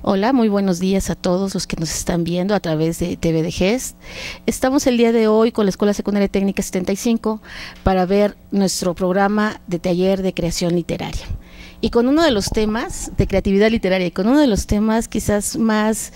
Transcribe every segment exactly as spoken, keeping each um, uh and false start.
Hola, muy buenos días a todos los que nos están viendo a través de T V de Gest. Estamos el día de hoy con la Escuela Secundaria Técnica setenta y cinco para ver nuestro programa de taller de creación literaria. Y con uno de los temas de creatividad literaria, y con uno de los temas quizás más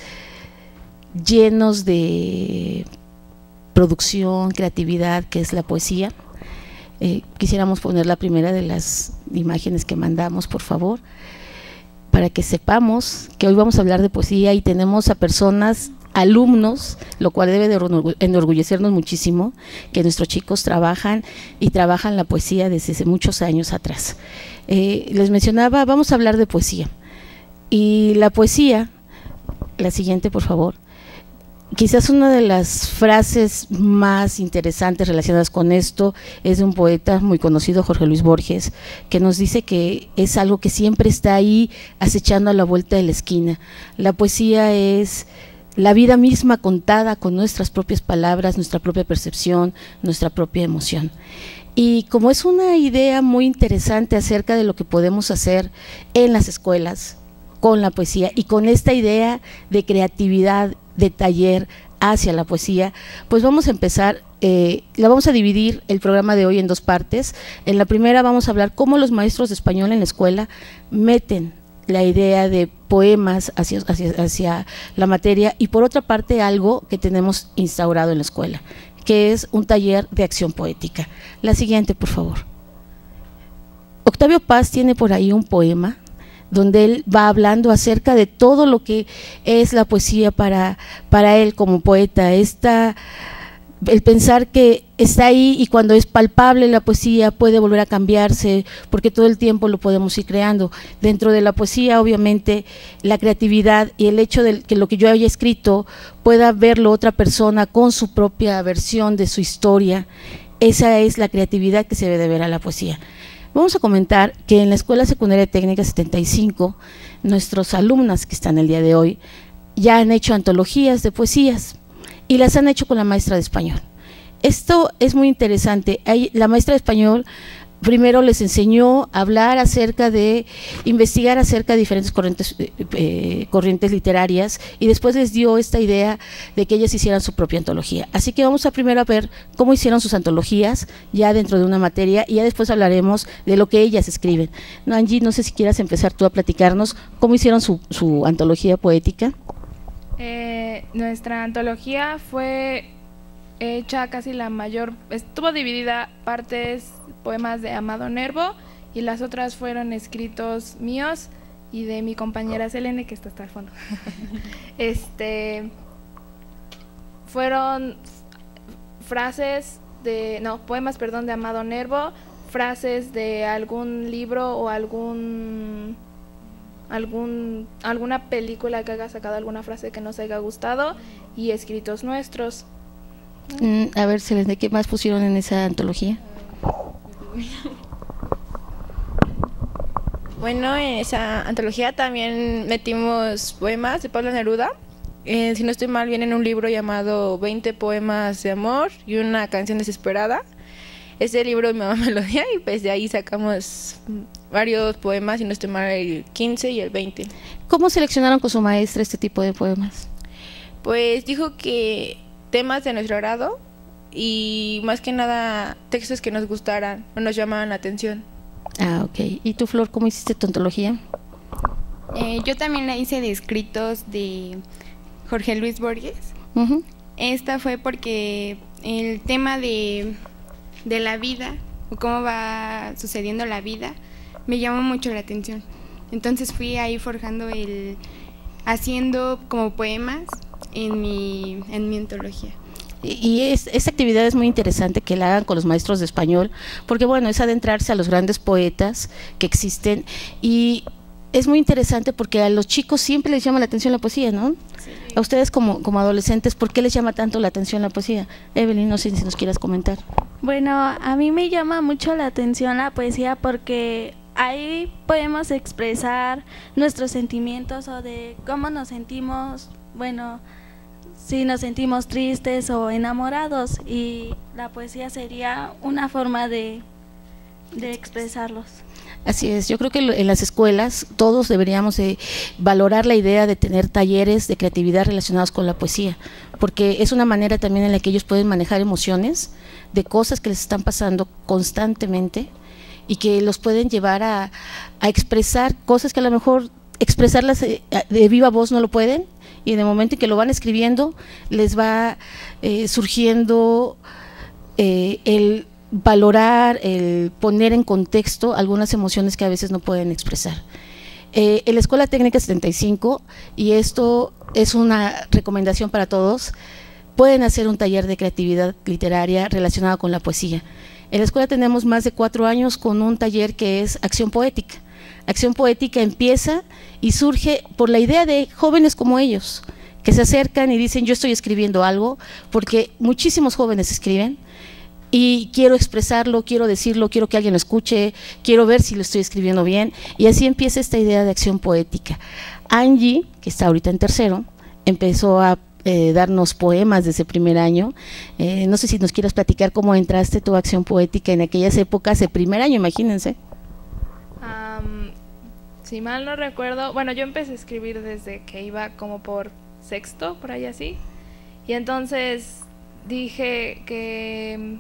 llenos de producción, creatividad, que es la poesía. Eh, quisiéramos poner la primera de las imágenes que mandamos, por favor, para que sepamos que hoy vamos a hablar de poesía y tenemos a personas, alumnos, lo cual debe de enorgullecernos muchísimo, que nuestros chicos trabajan y trabajan la poesía desde muchos años atrás. Eh, les mencionaba, vamos a hablar de poesía, y la poesía, la siguiente por favor, quizás una de las frases más interesantes relacionadas con esto es de un poeta muy conocido, Jorge Luis Borges, que nos dice que es algo que siempre está ahí acechando a la vuelta de la esquina. La poesía es la vida misma contada con nuestras propias palabras, nuestra propia percepción, nuestra propia emoción. Y como es una idea muy interesante acerca de lo que podemos hacer en las escuelas con la poesía y con esta idea de creatividad, de taller hacia la poesía, pues vamos a empezar, eh, la vamos a dividir el programa de hoy en dos partes. En la primera vamos a hablar cómo los maestros de español en la escuela meten la idea de poemas hacia, hacia, hacia la materia, y por otra parte algo que tenemos instaurado en la escuela, que es un taller de acción poética. La siguiente, por favor. Octavio Paz tiene por ahí un poema donde él va hablando acerca de todo lo que es la poesía para, para él como poeta, esta, el pensar que está ahí y cuando es palpable la poesía puede volver a cambiarse, porque todo el tiempo lo podemos ir creando. Dentro de la poesía, obviamente, la creatividad y el hecho de que lo que yo haya escrito pueda verlo otra persona con su propia versión de su historia, esa es la creatividad que se debe de ver a la poesía. Vamos a comentar que en la Escuela Secundaria Técnica setenta y cinco, nuestros alumnas que están el día de hoy ya han hecho antologías de poesías y las han hecho con la maestra de español. Esto es muy interesante. La maestra de español primero les enseñó a hablar acerca de, investigar acerca de diferentes corrientes, eh, corrientes literarias, y después les dio esta idea de que ellas hicieran su propia antología. Así que vamos a primero a ver cómo hicieron sus antologías ya dentro de una materia, y ya después hablaremos de lo que ellas escriben. No, Angie, no sé si quieras empezar tú a platicarnos cómo hicieron su, su antología poética. Eh, nuestra antología fue hecha casi la mayor, estuvo dividida partes poemas de Amado Nervo y las otras fueron escritos míos y de mi compañera Selene, que está hasta el fondo. este fueron frases de, no, poemas, perdón, de Amado Nervo, frases de algún libro o algún algún alguna película que haya sacado alguna frase que nos haya gustado, y escritos nuestros. Mm, a ver, Selene, ¿qué más pusieron en esa antología? Bueno, en esa antología también metimos poemas de Pablo Neruda. Eh, si no estoy mal, viene en un libro llamado veinte poemas de amor y una canción desesperada. Ese libro mi mamá me lo dio y pues de ahí sacamos varios poemas, si no estoy mal, el quince y el veinte. ¿Cómo seleccionaron con su maestra este tipo de poemas? Pues dijo que temas de nuestro grado y más que nada textos que nos gustaran o nos llamaban la atención. Ah, ok. ¿Y tú, Flor, cómo hiciste tu antología? Eh, yo también la hice de escritos de Jorge Luis Borges. Uh-huh. Esta fue porque el tema de, de la vida, o cómo va sucediendo la vida, me llamó mucho la atención. Entonces fui ahí forjando el, haciendo como poemas en mi, en mi antología. Y es, esta actividad es muy interesante que la hagan con los maestros de español, porque bueno, es adentrarse a los grandes poetas que existen, y es muy interesante porque a los chicos siempre les llama la atención la poesía, ¿no? Sí. A ustedes como, como adolescentes, ¿por qué les llama tanto la atención la poesía? Evelyn, no sé si nos quieras comentar. Bueno, a mí me llama mucho la atención la poesía porque ahí podemos expresar nuestros sentimientos o de cómo nos sentimos, bueno, si nos sentimos tristes o enamorados, y la poesía sería una forma de, de expresarlos. Así es, yo creo que en las escuelas todos deberíamos de valorar la idea de tener talleres de creatividad relacionados con la poesía, porque es una manera también en la que ellos pueden manejar emociones de cosas que les están pasando constantemente y que los pueden llevar a, a expresar cosas que a lo mejor expresarlas de viva voz no lo pueden, y en el momento en que lo van escribiendo les va eh, surgiendo eh, el valorar, el poner en contexto algunas emociones que a veces no pueden expresar. Eh, en la Escuela Técnica setenta y cinco, y esto es una recomendación para todos, pueden hacer un taller de creatividad literaria relacionado con la poesía. En la escuela tenemos más de cuatro años con un taller que es Acción Poética. Acción Poética empieza y surge por la idea de jóvenes como ellos, que se acercan y dicen yo estoy escribiendo algo, porque muchísimos jóvenes escriben, y quiero expresarlo, quiero decirlo, quiero que alguien lo escuche, quiero ver si lo estoy escribiendo bien, y así empieza esta idea de acción poética. Angie, que está ahorita en tercero, empezó a eh, darnos poemas desde primer año. Eh, no sé si nos quieras platicar cómo entraste tu acción poética en aquellas épocas de primer año, imagínense. Um, si mal no recuerdo, bueno, yo empecé a escribir desde que iba como por sexto, por ahí así, y entonces dije que...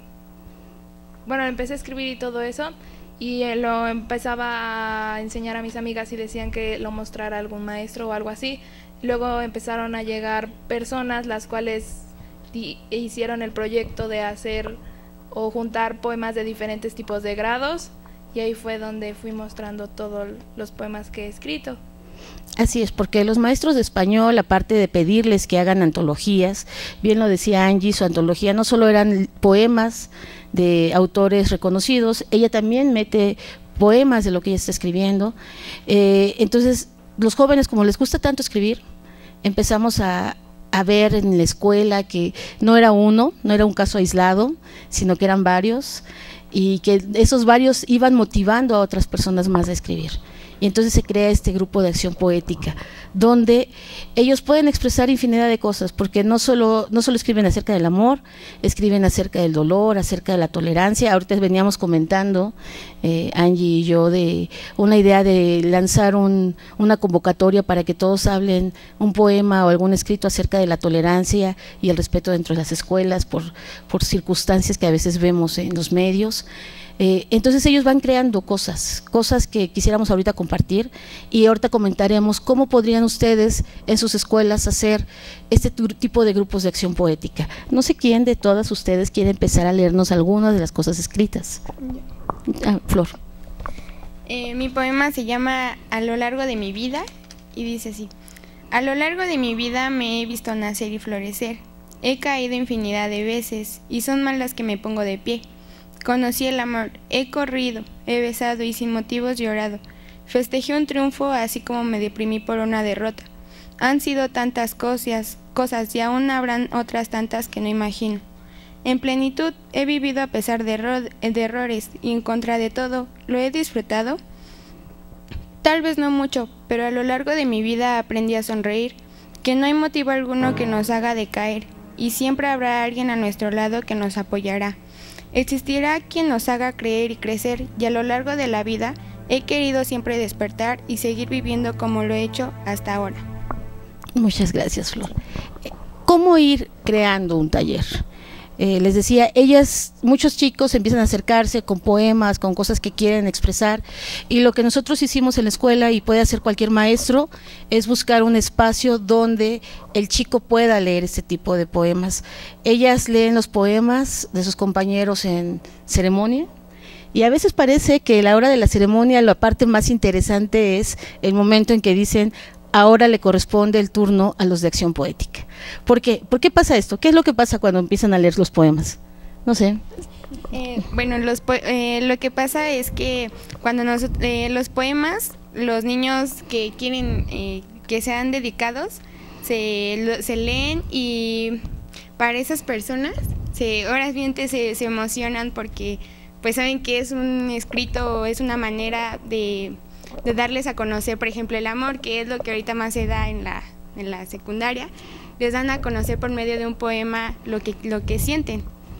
Bueno, empecé a escribir y todo eso, y eh, lo empezaba a enseñar a mis amigas y decían que lo mostrara algún maestro o algo así. Luego empezaron a llegar personas las cuales hicieron el proyecto de hacer o juntar poemas de diferentes tipos de grados, y ahí fue donde fui mostrando todos los poemas que he escrito. Así es, porque los maestros de español, aparte de pedirles que hagan antologías, bien lo decía Angie, su antología no solo eran poemas de autores reconocidos, ella también mete poemas de lo que ella está escribiendo. Eh, entonces, los jóvenes, como les gusta tanto escribir, empezamos a, a ver en la escuela que no era uno, no era un caso aislado, sino que eran varios, y que esos varios iban motivando a otras personas más a escribir. Y entonces se crea este grupo de acción poética, donde ellos pueden expresar infinidad de cosas, porque no solo, no solo escriben acerca del amor, escriben acerca del dolor, acerca de la tolerancia. Ahorita veníamos comentando, eh, Angie y yo, de una idea de lanzar un, una convocatoria para que todos hablen un poema o algún escrito acerca de la tolerancia y el respeto dentro de las escuelas por, por circunstancias que a veces vemos en los medios. Eh, entonces ellos van creando cosas, cosas que quisiéramos ahorita compartir, y ahorita comentaremos cómo podrían ustedes en sus escuelas hacer este tipo de grupos de acción poética. No sé quién de todas ustedes quiere empezar a leernos algunas de las cosas escritas. Ah, Flor. Eh, mi poema se llama A lo largo de mi vida y dice así: a lo largo de mi vida me he visto nacer y florecer, he caído infinidad de veces y son más las que me pongo de pie. Conocí el amor, he corrido, he besado y sin motivos llorado. Festejé un triunfo así como me deprimí por una derrota. Han sido tantas cosas, cosas y aún habrán otras tantas que no imagino. En plenitud he vivido a pesar de, erro de errores y en contra de todo, ¿lo he disfrutado? Tal vez no mucho, pero a lo largo de mi vida aprendí a sonreír, que no hay motivo alguno que nos haga decaer, y siempre habrá alguien a nuestro lado que nos apoyará. Existirá quien nos haga creer y crecer, y a lo largo de la vida he querido siempre despertar y seguir viviendo como lo he hecho hasta ahora. Muchas gracias, Flor. ¿Cómo ir creando un taller? Eh, les decía, ellas, muchos chicos empiezan a acercarse con poemas, con cosas que quieren expresar, y lo que nosotros hicimos en la escuela, y puede hacer cualquier maestro, es buscar un espacio donde el chico pueda leer este tipo de poemas. Ellas leen los poemas de sus compañeros en ceremonia, y a veces parece que a la hora de la ceremonia la parte más interesante es el momento en que dicen: ahora le corresponde el turno a los de acción poética. ¿Por qué? ¿Por qué pasa esto? ¿Qué es lo que pasa cuando empiezan a leer los poemas? No sé. Eh, bueno, los po eh, lo que pasa es que cuando nos, eh, los poemas, los niños que quieren eh, que sean dedicados, se, lo, se leen, y para esas personas, se, obviamente se, se emocionan porque pues saben que es un escrito, es una manera de... de darles a conocer, por ejemplo, el amor, que es lo que ahorita más se da en la, en la secundaria. Les dan a conocer por medio de un poema lo que, lo que sienten.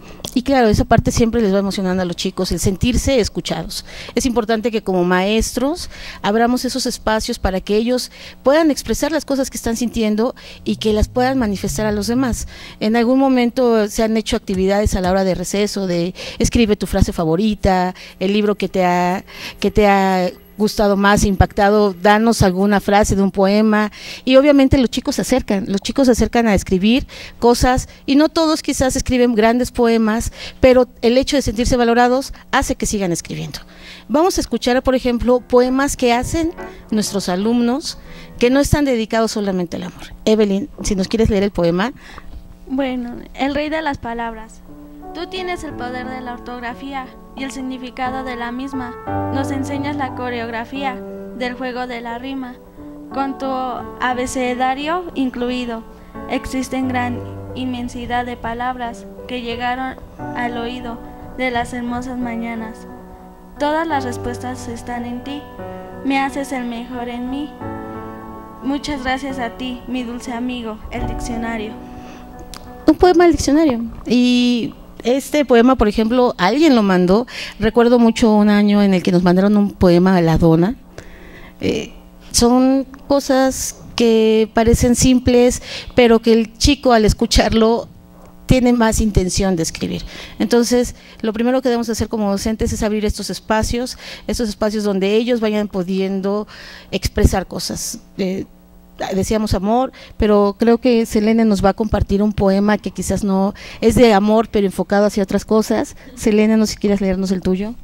Y claro, esa parte siempre les va emocionando a los chicos, el sentirse escuchados. Es importante que como maestros abramos esos espacios para que ellos puedan expresar las cosas que están sintiendo y que las puedan manifestar a los demás. En algún momento se han hecho actividades a la hora de receso, de escribe tu frase favorita, el libro que te ha, que te ha gustado más, impactado, danos alguna frase de un poema, y obviamente los chicos se acercan, los chicos se acercan a escribir cosas, y no todos quizás escriben grandes poemas, pero el hecho de sentirse valorados hace que sigan escribiendo. Vamos a escuchar, por ejemplo, poemas que hacen nuestros alumnos, que no están dedicados solamente al amor. Evelyn, si nos quieres leer el poema. Bueno, el rey de las palabras. Tú tienes el poder de la ortografía y el significado de la misma. Nos enseñas la coreografía del juego de la rima, con tu abecedario incluido. Existen gran inmensidad de palabras que llegaron al oído de las hermosas mañanas. Todas las respuestas están en ti. Me haces el mejor en mí. Muchas gracias a ti, mi dulce amigo, el diccionario. Un poema del diccionario. Y este poema, por ejemplo, alguien lo mandó. Recuerdo mucho un año en el que nos mandaron un poema a la dona. Eh, son cosas que parecen simples, pero que el chico al escucharlo tiene más intención de escribir. Entonces, lo primero que debemos hacer como docentes es abrir estos espacios, estos espacios donde ellos vayan pudiendo expresar cosas. Eh, decíamos amor, pero creo que Selene nos va a compartir un poema que quizás no es de amor, pero enfocado hacia otras cosas. Selene, no sé si quieres leernos el tuyo.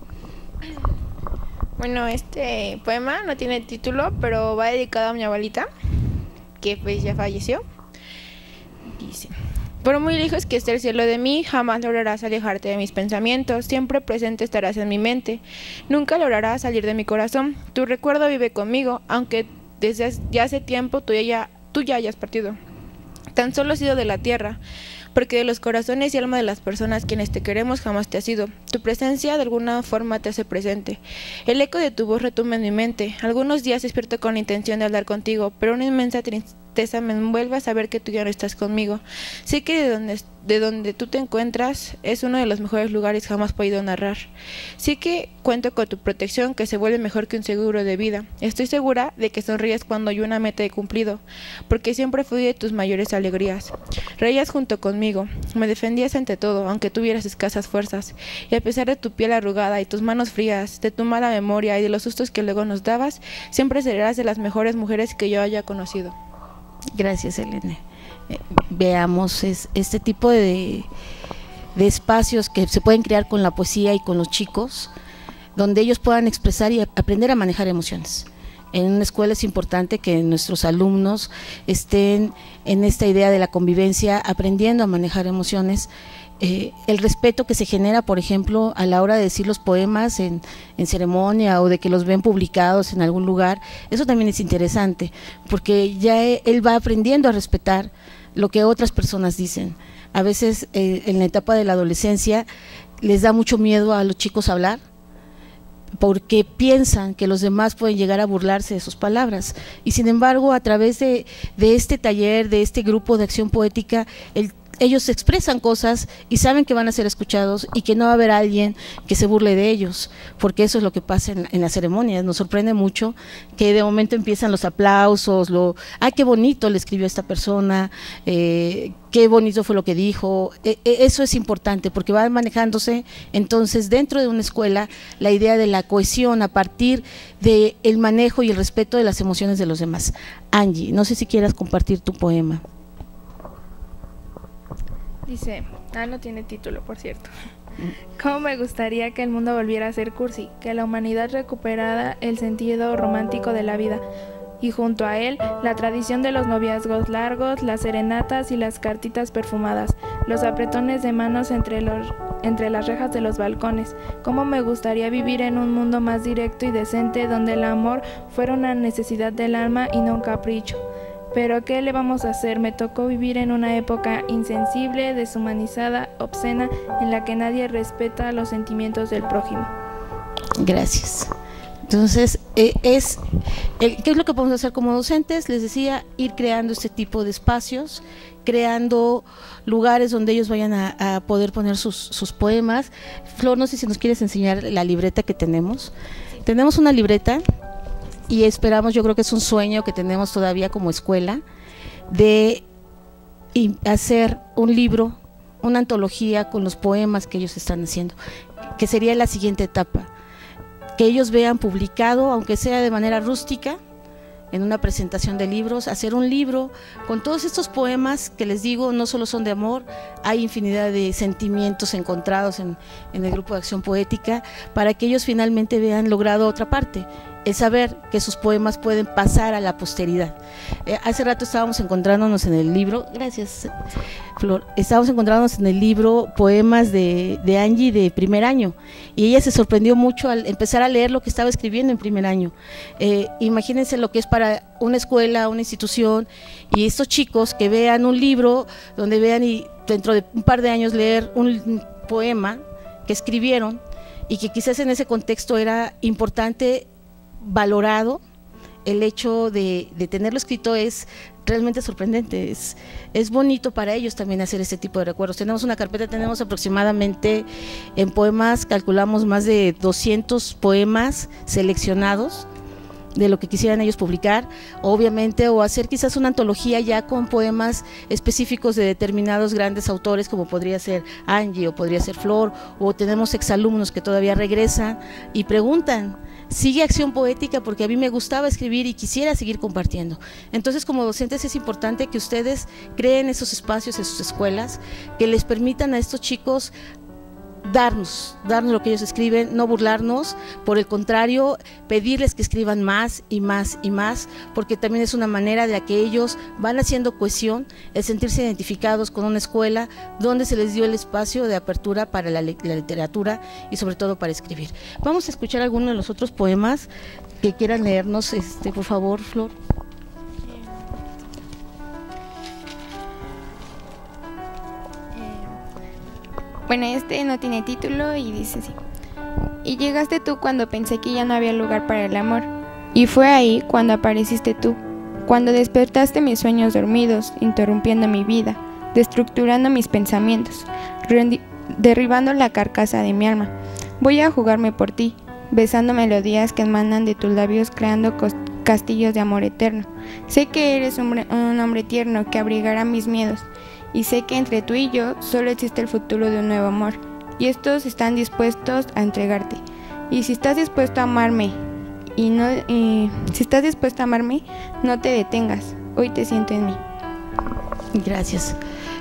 Bueno, este poema no tiene título, pero va dedicado a mi abuelita, que pues ya falleció. Dice: por muy lejos que esté el cielo de mí, jamás lograrás alejarte de mis pensamientos, siempre presente estarás en mi mente, nunca lograrás salir de mi corazón, tu recuerdo vive conmigo, aunque desde ya hace tiempo tú ya, tú ya hayas partido. Tan solo has sido de la tierra, porque de los corazones y alma de las personas quienes te queremos jamás te has ido. Tu presencia de alguna forma te hace presente. El eco de tu voz retumba en mi mente. Algunos días despierto con la intención de hablar contigo, pero una inmensa tristeza me envuelve a saber que tú ya no estás conmigo. Sé que de donde, de donde tú te encuentras es uno de los mejores lugares jamás podido narrar. Sé que cuento con tu protección, que se vuelve mejor que un seguro de vida. Estoy segura de que sonríes cuando yo una meta he cumplido, porque siempre fui de tus mayores alegrías. Reías junto conmigo, me defendías ante todo, aunque tuvieras escasas fuerzas, y a pesar de tu piel arrugada y tus manos frías, de tu mala memoria y de los sustos que luego nos dabas, siempre serás de las mejores mujeres que yo haya conocido. Gracias, Selene. Eh, veamos es, este tipo de, de espacios que se pueden crear con la poesía y con los chicos, donde ellos puedan expresar y a, aprender a manejar emociones. En una escuela es importante que nuestros alumnos estén en esta idea de la convivencia, aprendiendo a manejar emociones. Eh, el respeto que se genera, por ejemplo, a la hora de decir los poemas en, en ceremonia o de que los ven publicados en algún lugar, eso también es interesante, porque ya él va aprendiendo a respetar lo que otras personas dicen. A veces eh, en la etapa de la adolescencia les da mucho miedo a los chicos hablar, porque piensan que los demás pueden llegar a burlarse de sus palabras, y sin embargo a través de, de este taller, de este grupo de acción poética, el ellos expresan cosas y saben que van a ser escuchados y que no va a haber alguien que se burle de ellos, porque eso es lo que pasa en, en las ceremonias. Nos sorprende mucho que de momento empiezan los aplausos, lo, ¡ay, qué bonito le escribió esta persona! Eh, ¡Qué bonito fue lo que dijo! Eh, eh, eso es importante porque va manejándose entonces dentro de una escuela la idea de la cohesión a partir del manejo y el respeto de las emociones de los demás. Angie, no sé si quieras compartir tu poema. Dice, ah, no tiene título, por cierto. ¿Cómo me gustaría que el mundo volviera a ser cursi? Que la humanidad recuperara el sentido romántico de la vida. Y junto a él, la tradición de los noviazgos largos, las serenatas y las cartitas perfumadas, los apretones de manos entre, los, entre las rejas de los balcones. ¿Cómo me gustaría vivir en un mundo más directo y decente, donde el amor fuera una necesidad del alma y no un capricho? Pero ¿qué le vamos a hacer? Me tocó vivir en una época insensible, deshumanizada, obscena, en la que nadie respeta los sentimientos del prójimo. Gracias. Entonces, eh, es el, ¿qué es lo que podemos hacer como docentes? Les decía, ir creando este tipo de espacios, creando lugares donde ellos vayan a, a poder poner sus, sus poemas. Flor, no sé si nos quieres enseñar la libreta que tenemos. Sí. Tenemos una libreta y esperamos, yo creo que es un sueño que tenemos todavía como escuela, de hacer un libro, una antología con los poemas que ellos están haciendo, que sería la siguiente etapa. Que ellos vean publicado, aunque sea de manera rústica, en una presentación de libros, hacer un libro con todos estos poemas que les digo, no solo son de amor, hay infinidad de sentimientos encontrados en, en el grupo de acción poética, para que ellos finalmente vean logrado otra parte, el saber que sus poemas pueden pasar a la posteridad. Eh, hace rato estábamos encontrándonos en el libro, gracias Flor, estábamos encontrándonos en el libro poemas de, de Angie de primer año, y ella se sorprendió mucho al empezar a leer lo que estaba escribiendo en primer año. Eh, imagínense lo que es para una escuela, una institución, y estos chicos que vean un libro, donde vean y dentro de un par de años leer un poema que escribieron, y que quizás en ese contexto era importante, valorado, el hecho de, de tenerlo escrito es realmente sorprendente, es, es bonito para ellos también hacer este tipo de recuerdos. Tenemos una carpeta, tenemos aproximadamente en poemas, calculamos más de doscientos poemas seleccionados de lo que quisieran ellos publicar, obviamente, o hacer quizás una antología ya con poemas específicos de determinados grandes autores, como podría ser Angie o podría ser Flor, o tenemos exalumnos que todavía regresan y preguntan, sigue acción poética, porque a mí me gustaba escribir y quisiera seguir compartiendo. Entonces, como docentes es importante que ustedes creen esos espacios en sus escuelas, que les permitan a estos chicos darnos, darnos lo que ellos escriben, no burlarnos, por el contrario, pedirles que escriban más y más y más, porque también es una manera de que ellos van haciendo cohesión, el sentirse identificados con una escuela donde se les dio el espacio de apertura para la, la literatura y sobre todo para escribir. Vamos a escuchar algunos de los otros poemas que quieran leernos, este, por favor, Flor. Bueno, este no tiene título y dice así. Y llegaste tú cuando pensé que ya no había lugar para el amor. Y fue ahí cuando apareciste tú, cuando despertaste mis sueños dormidos, interrumpiendo mi vida, destructurando mis pensamientos, derribando la carcasa de mi alma. Voy a jugarme por ti, besando melodías que emanan de tus labios, creando castillos de amor eterno. Sé que eres un hombre, un hombre tierno que abrigará mis miedos. Y sé que entre tú y yo solo existe el futuro de un nuevo amor, y estos están dispuestos a entregarte. Y si estás dispuesto a amarme, y no, y si estás dispuesto a amarme, no te detengas. Hoy te siento en mí. Gracias.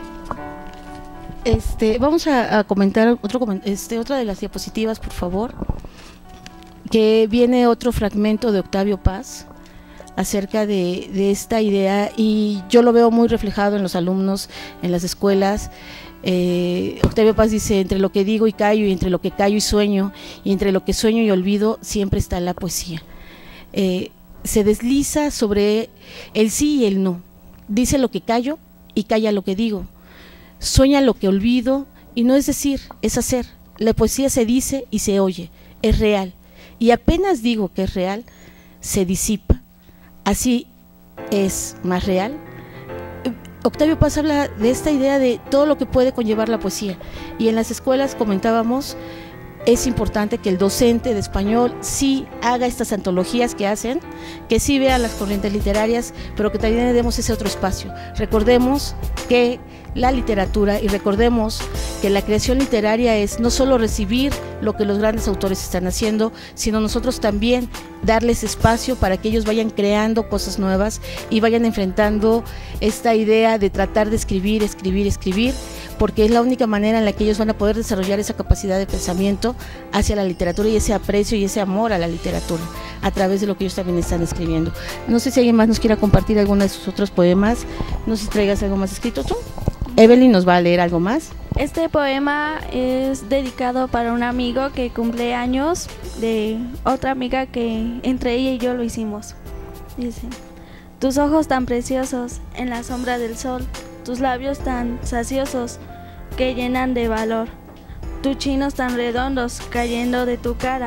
Este, vamos a, a comentar otro, este, otra de las diapositivas, por favor, que viene otro fragmento de Octavio Paz, acerca de, de esta idea, y yo lo veo muy reflejado en los alumnos, en las escuelas. eh, Octavio Paz dice, entre lo que digo y callo, y entre lo que callo y sueño, y entre lo que sueño y olvido, siempre está la poesía. Eh, se desliza sobre el sí y el no, dice lo que callo y calla lo que digo, sueña lo que olvido, y no es decir, es hacer. La poesía se dice y se oye, es real, y apenas digo que es real, se disipa. Así es más real. Octavio Paz habla de esta idea de todo lo que puede conllevar la poesía, y en las escuelas comentábamos, es importante que el docente de español sí haga estas antologías que hacen, que sí vea las corrientes literarias, pero que también le demos ese otro espacio. Recordemos que la literatura, y recordemos que la creación literaria es no solo recibir lo que los grandes autores están haciendo, sino nosotros también darles espacio para que ellos vayan creando cosas nuevas y vayan enfrentando esta idea de tratar de escribir, escribir, escribir, porque es la única manera en la que ellos van a poder desarrollar esa capacidad de pensamiento hacia la literatura y ese aprecio y ese amor a la literatura a través de lo que ellos también están escribiendo. No sé si alguien más nos quiera compartir alguno de sus otros poemas, no sé si traigas algo más escrito tú. Evelyn nos va a leer algo más. Este poema es dedicado para un amigo que cumple años, de otra amiga que entre ella y yo lo hicimos. Dice: tus ojos tan preciosos en la sombra del sol, tus labios tan saciosos que llenan de valor, tus chinos tan redondos cayendo de tu cara,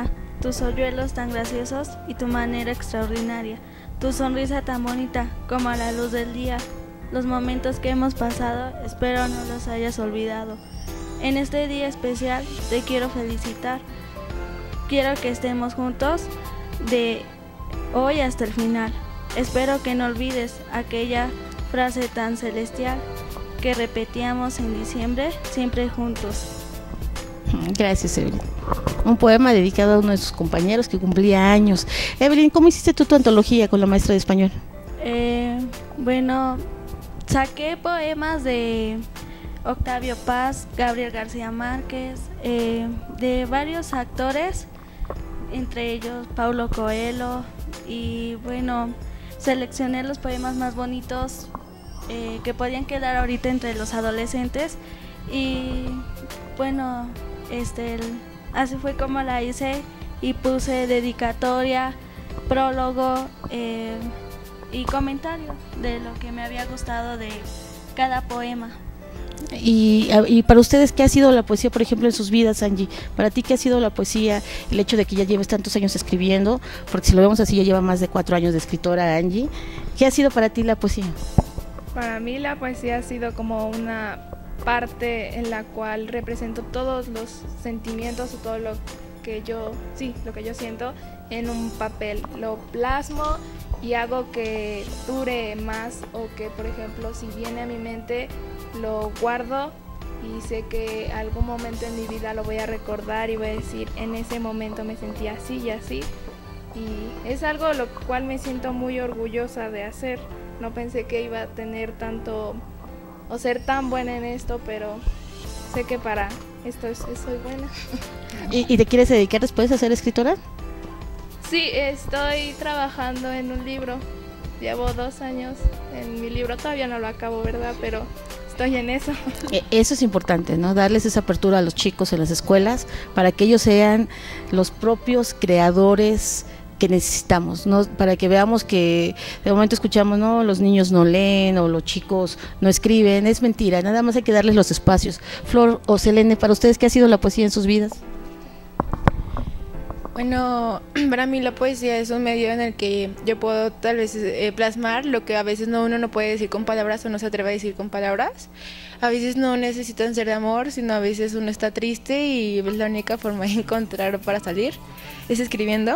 tus hoyuelos tan graciosos y tu manera extraordinaria, tu sonrisa tan bonita como a la luz del día. Los momentos que hemos pasado, espero no los hayas olvidado. En este día especial te quiero felicitar. Quiero que estemos juntos de hoy hasta el final. Espero que no olvides aquella frase tan celestial que repetíamos en diciembre, siempre juntos. Gracias, Evelyn. Un poema dedicado a uno de sus compañeros que cumplía años. Evelyn, ¿cómo hiciste tú tu antología con la maestra de español? Eh, bueno, saqué poemas de Octavio Paz, Gabriel García Márquez, eh, de varios actores, entre ellos Paulo Coelho, y bueno, seleccioné los poemas más bonitos eh, que podían quedar ahorita entre los adolescentes, y bueno, este, el, así fue como la hice, y puse dedicatoria, prólogo eh, y comentario de lo que me había gustado de cada poema. Y, y para ustedes, ¿qué ha sido la poesía, por ejemplo, en sus vidas, Angie? Para ti, ¿qué ha sido la poesía? El hecho de que ya lleves tantos años escribiendo, porque si lo vemos así, ya lleva más de cuatro años de escritora, Angie. ¿Qué ha sido para ti la poesía? Para mí la poesía ha sido como una parte en la cual represento todos los sentimientos o todo lo que yo, sí, lo que yo siento en un papel. Lo plasmo y hago que dure más, o que, por ejemplo, si viene a mi mente, lo guardo y sé que algún momento en mi vida lo voy a recordar y voy a decir, en ese momento me sentí así y así. Y es algo lo cual me siento muy orgullosa de hacer. No pensé que iba a tener tanto o ser tan buena en esto, pero sé que para esto es, soy buena. ¿Y, ¿Y te quieres dedicar después a ser escritora? Sí, estoy trabajando en un libro. Llevo dos años en mi libro, todavía no lo acabo, ¿verdad? Pero estoy en eso. Eso es importante, ¿no? Darles esa apertura a los chicos en las escuelas para que ellos sean los propios creadores que necesitamos, ¿no? Para que veamos que de momento escuchamos, no, los niños no leen o los chicos no escriben. Es mentira, nada más hay que darles los espacios. Flor o Selene, para ustedes, ¿qué ha sido la poesía en sus vidas? Bueno, para mí la poesía es un medio en el que yo puedo tal vez eh, plasmar lo que a veces no uno no puede decir con palabras o no se atreve a decir con palabras. A veces no necesitan ser de amor, sino a veces uno está triste y es la única forma de encontrar para salir es escribiendo.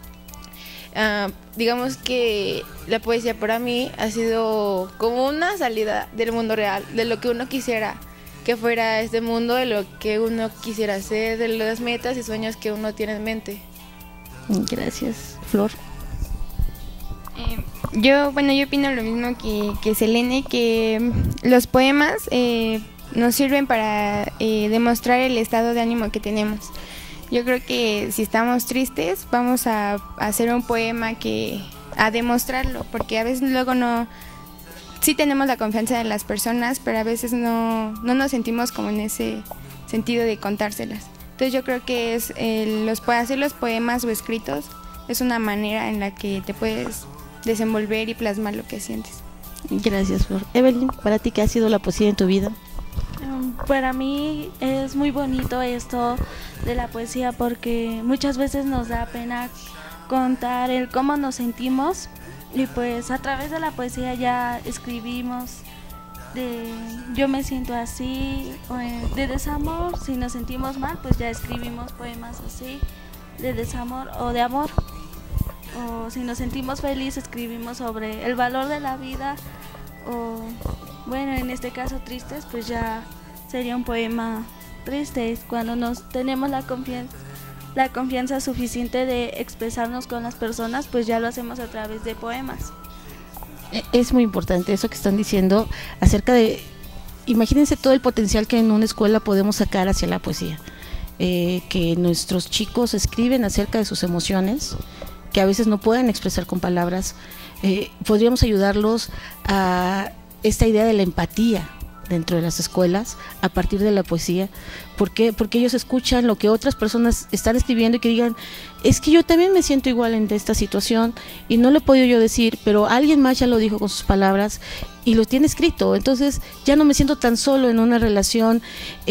Uh, digamos que la poesía para mí ha sido como una salida del mundo real, de lo que uno quisiera que fuera este mundo, de lo que uno quisiera hacer, de las metas y sueños que uno tiene en mente. Gracias. Flor. Eh, yo, bueno, yo opino lo mismo que, que Selene, que los poemas eh, nos sirven para eh, demostrar el estado de ánimo que tenemos. Yo creo que si estamos tristes, vamos a, a hacer un poema que a demostrarlo, porque a veces luego no... Sí tenemos la confianza de las personas, pero a veces no, no nos sentimos como en ese sentido de contárselas. Entonces yo creo que es el, los, hacer los poemas o escritos es una manera en la que te puedes desenvolver y plasmar lo que sientes. Gracias, Flor. Evelyn, ¿para ti qué ha sido la poesía en tu vida? Um, para mí es muy bonito esto de la poesía, porque muchas veces nos da pena contar el cómo nos sentimos. Y pues a través de la poesía ya escribimos de yo me siento así, o de desamor. Si nos sentimos mal, pues ya escribimos poemas así, de desamor o de amor. O si nos sentimos felices, escribimos sobre el valor de la vida. O bueno, en este caso tristes, pues ya sería un poema triste, cuando nos tenemos la confianza la confianza suficiente de expresarnos con las personas, pues ya lo hacemos a través de poemas. Es muy importante eso que están diciendo acerca de, imagínense todo el potencial que en una escuela podemos sacar hacia la poesía, eh, que nuestros chicos escriben acerca de sus emociones, que a veces no pueden expresar con palabras. Eh, podríamos ayudarlos a esta idea de la empatía dentro de las escuelas a partir de la poesía. ¿Por qué? Porque ellos escuchan lo que otras personas están escribiendo y que digan, es que yo también me siento igual en esta situación y no lo he podido yo decir, pero alguien más ya lo dijo con sus palabras y lo tiene escrito. Entonces ya no me siento tan solo en una relación eh,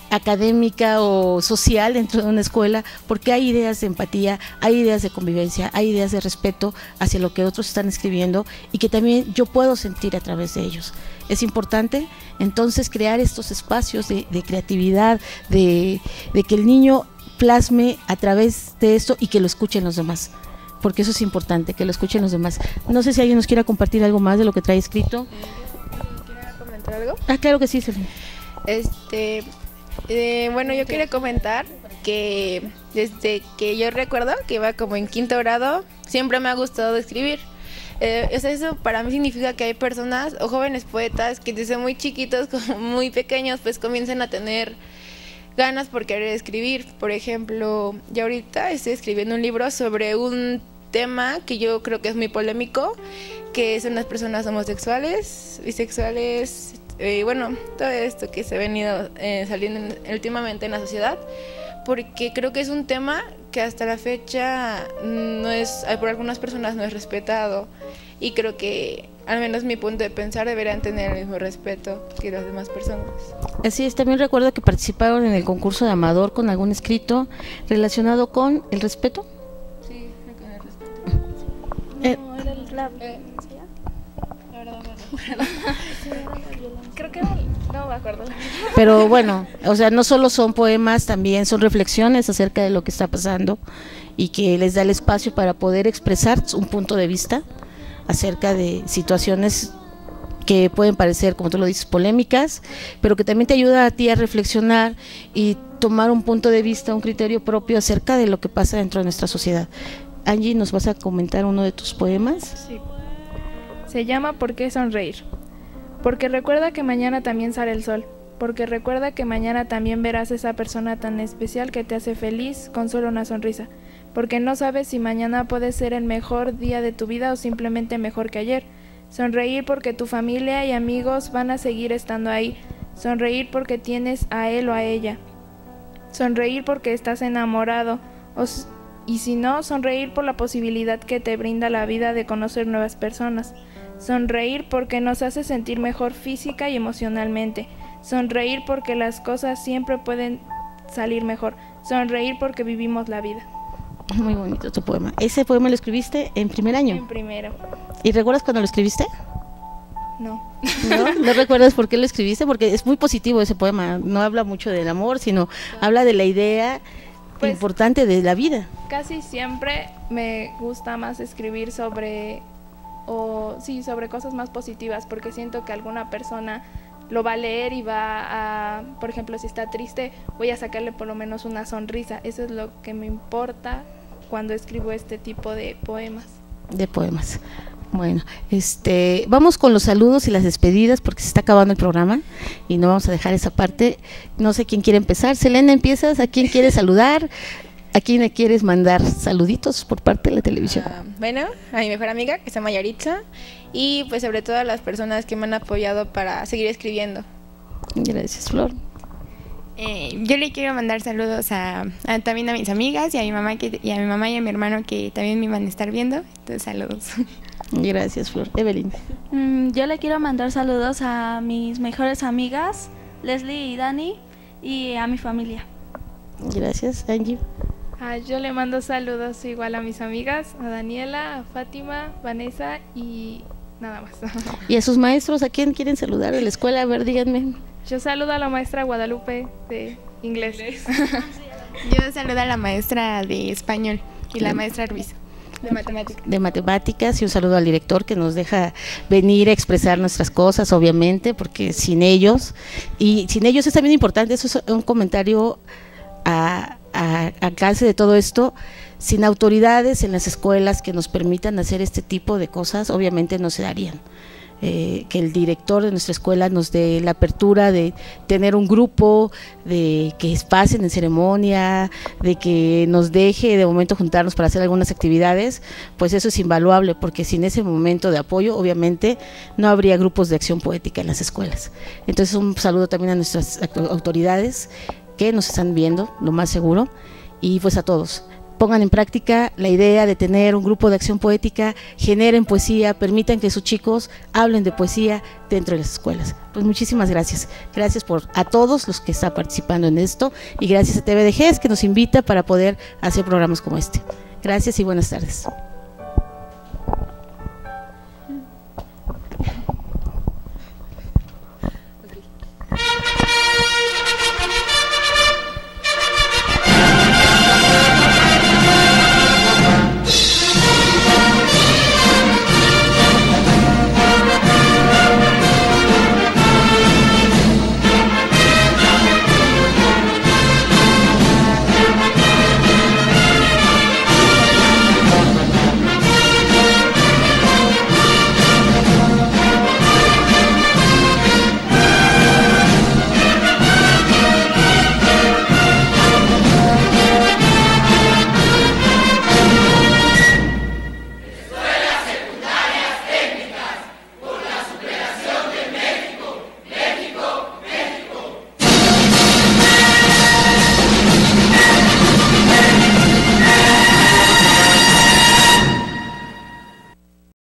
académica o social dentro de una escuela, porque hay ideas de empatía, hay ideas de convivencia, hay ideas de respeto hacia lo que otros están escribiendo y que también yo puedo sentir a través de ellos. Es importante entonces crear estos espacios de, de creatividad, de, de que el niño plasme a través de esto y que lo escuchen los demás, porque eso es importante, que lo escuchen los demás. No sé si alguien nos quiera compartir algo más de lo que trae escrito. ¿Quieres comentar algo? Ah, claro que sí, Selena. Este, eh, bueno, yo quería comentar que desde que yo recuerdo que iba como en quinto grado, siempre me ha gustado escribir. Eh, o sea, eso para mí significa que hay personas o jóvenes poetas que desde muy chiquitos, como muy pequeños, pues comienzan a tener ganas por querer escribir. Por ejemplo, yo ahorita estoy escribiendo un libro sobre un tema que yo creo que es muy polémico, que son las personas homosexuales, bisexuales, eh, bueno, todo esto que se ha venido eh, saliendo en, últimamente en la sociedad, porque creo que es un tema que hasta la fecha no es, por algunas personas no es respetado, y creo que, al menos mi punto de pensar, deberían tener el mismo respeto que las demás personas. Así es, también recuerdo que participaron en el concurso de Amador con algún escrito relacionado con el respeto. Sí, con el respeto. Eh, No, era el- la violencia. La verdad, no recuerdo. Creo que era el- no me acuerdo. Pero bueno, o sea, no solo son poemas, también son reflexiones acerca de lo que está pasando y que les da el espacio para poder expresar un punto de vista acerca de situaciones que pueden parecer, como tú lo dices, polémicas, pero que también te ayuda a ti a reflexionar y tomar un punto de vista, un criterio propio acerca de lo que pasa dentro de nuestra sociedad. Angie, ¿nos vas a comentar uno de tus poemas? Sí. Se llama ¿Por qué sonreír? Porque recuerda que mañana también sale el sol. Porque recuerda que mañana también verás esa persona tan especial que te hace feliz con solo una sonrisa. Porque no sabes si mañana puede ser el mejor día de tu vida o simplemente mejor que ayer. Sonreír porque tu familia y amigos van a seguir estando ahí. Sonreír porque tienes a él o a ella. Sonreír porque estás enamorado. O, y si no, sonreír por la posibilidad que te brinda la vida de conocer nuevas personas. Sonreír porque nos hace sentir mejor física y emocionalmente. Sonreír porque las cosas siempre pueden salir mejor. Sonreír porque vivimos la vida. Muy bonito tu poema. ¿Ese poema lo escribiste en primer año? En primero. ¿Y recuerdas cuando lo escribiste? No. ¿No? ¿No recuerdas por qué lo escribiste? Porque es muy positivo ese poema. No habla mucho del amor, sino habla de la idea Pues, importante de la vida. Casi siempre me gusta más escribir sobre, o sí, sobre cosas más positivas, porque siento que alguna persona lo va a leer y va a, por ejemplo, si está triste, voy a sacarle por lo menos una sonrisa. Eso es lo que me importa cuando escribo este tipo de poemas. De poemas. Bueno, este, vamos con los saludos y las despedidas porque se está acabando el programa y no vamos a dejar esa parte. No sé quién quiere empezar. Selena, ¿empiezas? ¿A quién quieres saludar? ¿A quién le quieres mandar saluditos por parte de la televisión? Uh, bueno, a mi mejor amiga, que se llama Yaritza, y pues sobre todo a las personas que me han apoyado para seguir escribiendo. Gracias, Flor. Eh, yo le quiero mandar saludos a, a- también a mis amigas y a mi mamá que, y a mi mamá y a mi hermano que también me van a estar viendo. Entonces, saludos. Gracias, Flor. Evelyn. Mm, yo le quiero mandar saludos a mis mejores amigas, Leslie y Dani, y a mi familia. Gracias, Angie. Ah, yo le mando saludos igual a mis amigas, a Daniela, a Fátima, Vanessa y nada más. ¿Y a sus maestros? ¿A quién quieren saludar de la escuela? A ver, díganme. Yo saludo a la maestra Guadalupe de inglés. Yo saludo a la maestra de español y la maestra Ruiz de matemáticas. De matemáticas, y un saludo al director que nos deja venir a expresar nuestras cosas, obviamente, porque sin ellos, y sin ellos es también importante, eso es un comentario a, a, a alcance de todo esto, sin autoridades en las escuelas que nos permitan hacer este tipo de cosas, obviamente no se darían. Eh, que el director de nuestra escuela nos dé la apertura de tener un grupo, de que pasen en ceremonia, de que nos deje de momento juntarnos para hacer algunas actividades, pues eso es invaluable, porque sin ese momento de apoyo obviamente no habría grupos de acción poética en las escuelas. Entonces un saludo también a nuestras autoridades que nos están viendo, lo más seguro, y pues a todos. pongan en práctica la idea de tener un grupo de acción poética, generen poesía, permitan que sus chicos hablen de poesía dentro de las escuelas. Pues muchísimas gracias. Gracias por a todos los que están participando en esto y gracias a T V D G E S que nos invita para poder hacer programas como este. Gracias y buenas tardes.